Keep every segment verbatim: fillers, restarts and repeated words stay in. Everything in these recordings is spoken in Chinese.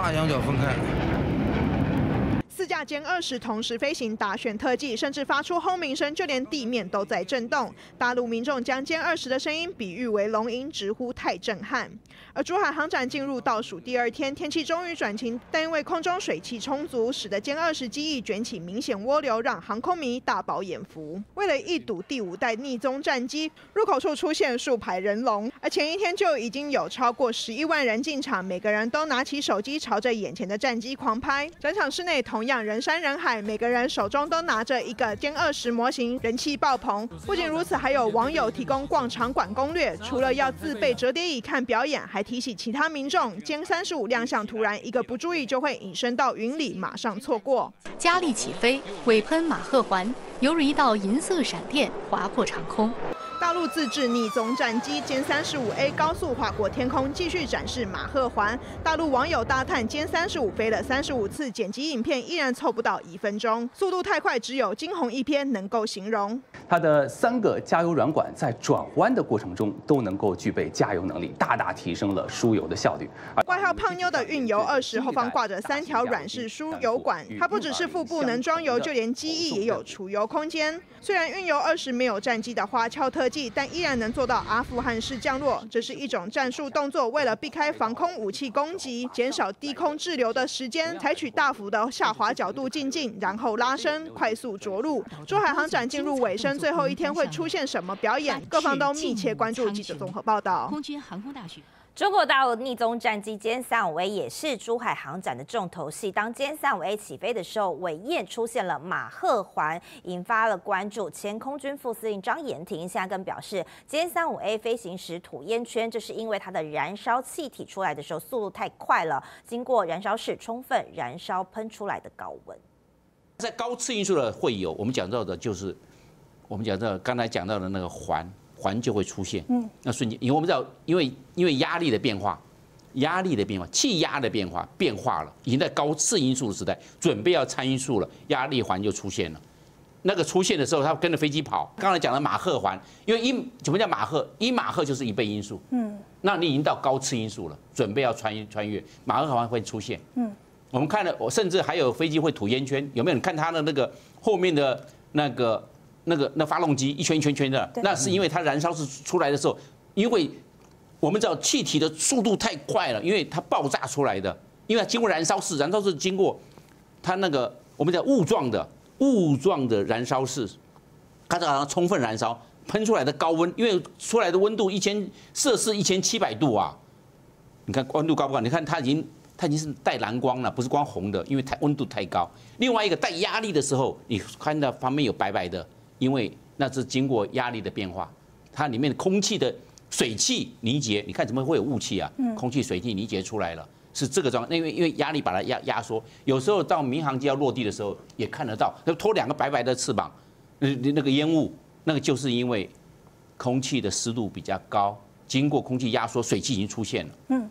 大仰角分开。 四架歼二十同时飞行，打选特技，甚至发出轰鸣声，就连地面都在震动。大陆民众将歼二十的声音比喻为龙吟，直呼太震撼。而珠海航展进入倒数第二天，天气终于转晴，但因为空中水汽充足，使得歼二十机翼卷起明显涡流，让航空迷大饱眼福。为了一睹第五代逆踪战机，入口处出现数排人龙，而前一天就已经有超过十一万人进场，每个人都拿起手机朝着眼前的战机狂拍。展场室内同样人山人海，每个人手中都拿着一个歼二十模型，人气爆棚。不仅如此，还有网友提供逛场馆攻略，除了要自备折叠椅看表演，还提醒其他民众，歼三十五亮相突然，一个不注意就会隐身到云里，马上错过。 加力起飞，尾喷马赫环，犹如一道银色闪电划破长空。 大陆自制逆踪战机歼三十五 A 高速划过天空，继续展示马赫环。大陆网友大叹歼三十五飞了三十五次，剪辑影片依然凑不到一分钟，速度太快，只有惊鸿一瞥能够形容。 它的三个加油软管在转弯的过程中都能够具备加油能力，大大提升了输油的效率。 外号胖妞的运油二十后方挂着三条软式输油管，它不只是腹部能装油，就连机翼也有储油空间。虽然运油二十没有战机的花俏特技，但依然能做到阿富汗式降落。这是一种战术动作，为了避开防空武器攻击，减少低空滞留的时间，采取大幅的下滑角度进境，然后拉升，快速着陆。珠海航展进入尾声，最后一天会出现什么表演？各方都密切关注。记者综合报道。 空军航空大学。 中国大陆逆踪战机歼三五 A 也是珠海航展的重头戏。当歼三五 A 起飞的时候，尾焰出现了马赫环，引发了关注。前空军副司令张延廷现在更表示，歼三五 A 飞行时吐烟圈，这是因为它的燃烧气体出来的时候速度太快了，经过燃烧室充分燃烧喷出来的高温。 在高次音速的会有，我们讲到的就是我们讲到刚才讲到的那个环。 环就会出现，嗯，那瞬间，因为我们知道，因为因为压力的变化，压力的变化，气压的变化变化了，已经在高次音速的时代，准备要参音速了，压力环就出现了。那个出现的时候，它跟着飞机跑。刚才讲的马赫环，因为一什么叫马赫？一马赫就是一倍音速，嗯，那你已经到高次音速了，准备要穿穿越，马赫环会出现，嗯，我们看了，我甚至还有飞机会吐烟圈，有没有？你看它的那个后面的那个。 那个那发动机一圈一圈圈的，那是因为它燃烧是出来的时候，因为我们知道气体的速度太快了，因为它爆炸出来的，因为它经过燃烧室，燃烧室经过它那个我们讲雾状的雾状的燃烧室，它好像充分燃烧喷出来的高温，因为出来的温度一千摄氏一千七百度啊，你看温度高不高？你看它已经它已经是带蓝光了，不是光红的，因为太温度太高。另外一个带压力的时候，你看到旁边有白白的。 因为那是经过压力的变化，它里面的空气的水汽凝结，你看怎么会有雾气啊？空气水汽凝结出来了，是这个状况。因为因为压力把它压压缩，有时候到民航机要落地的时候也看得到，那拖两个白白的翅膀，那那个烟雾，那个就是因为空气的湿度比较高，经过空气压缩，水汽已经出现了。嗯。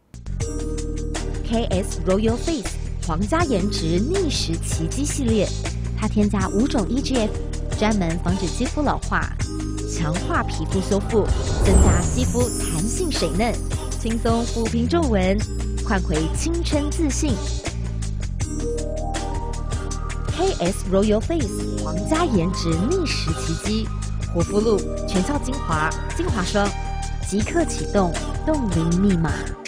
K S Royal Face 皇家颜值逆时奇迹系列，它添加五种 E G F。 专门防止肌肤老化，强化皮肤修复，增加肌肤弹性水嫩，轻松抚平皱纹，换回青春自信。K S Royal Face 皇家颜值逆时奇迹，活肤露、全效精华、精华霜，即刻启动冻龄密码。